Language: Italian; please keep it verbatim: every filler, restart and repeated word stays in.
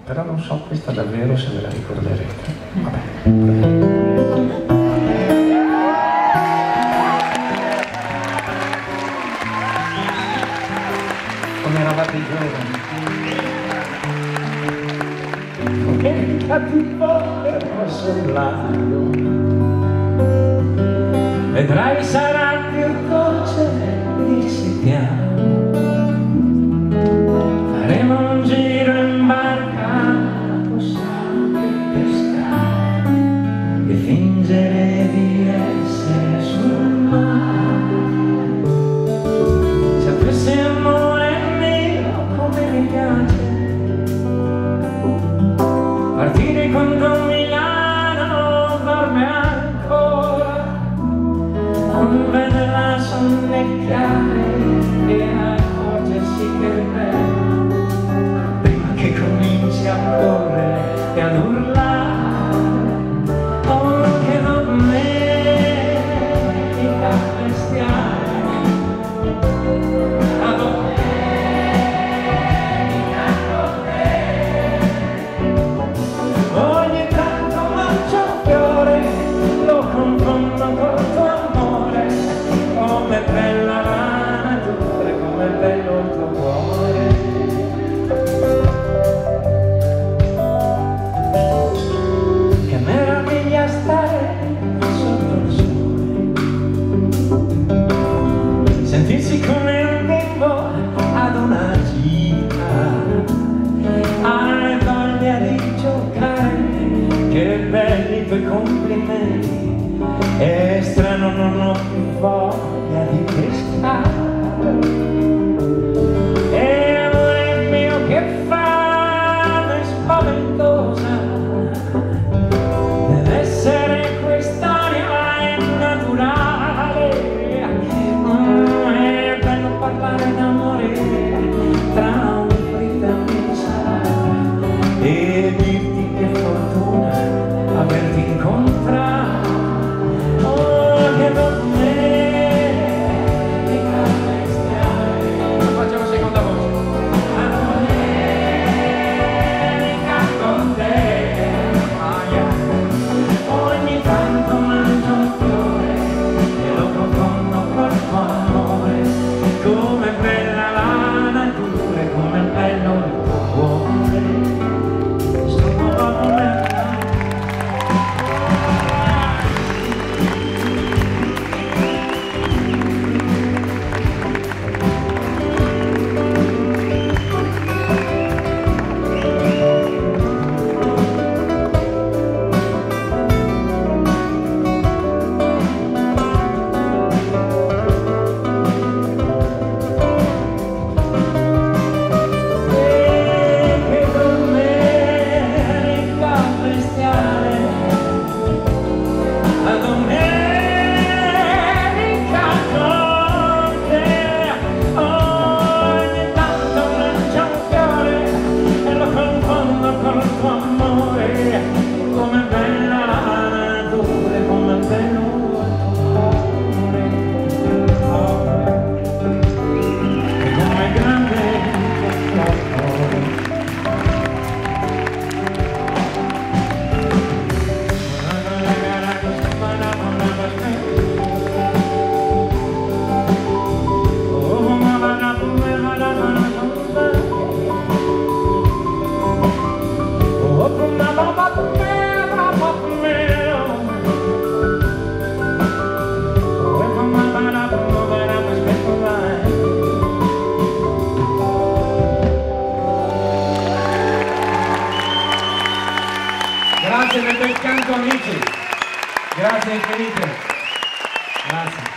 però non so questa davvero se ve la ricorderete. Vabbè. Come eravate giovani. Che cattivo solaio, vedrai sarà più dolce il settiamo. Faremo un giro in barca, possiamo pescare e fingere di essere sul mare. Sapessi amore mio come mi piace partire con Don Milano, dorme ancora, non vede la sonnecchiare e accorgersi che è bello, prima che cominci a correre e ad urlare. Oh, che domenica bestiale, la domenica con te. Ogni tanto mangio un fiore, lo confondo col tuo amore, come bella la natura, come bello il tuo cuore. Che meraviglia stare sotto il sole, sentirsi come un bimbo ad una gita. Hai voglia di giocare, che belli i tuoi complimenti, è strano non ho più voglia di pescare. E amore mio che fame spaventosa, deve essere quest'aria innaturale. Mm, è bello parlare d'amore tra un fritta e un sale e dirti che fortuna averti incontrato. Oh, che domenica bestiale. Facciamo seconda voce. La domenica con te. Ah, yeah. Ogni tanto mangio un fiore e lo profondo col tuo amore, come bella la natura e come bello il tuo cuore. Grazie del bel canto amici, grazie infinite, grazie.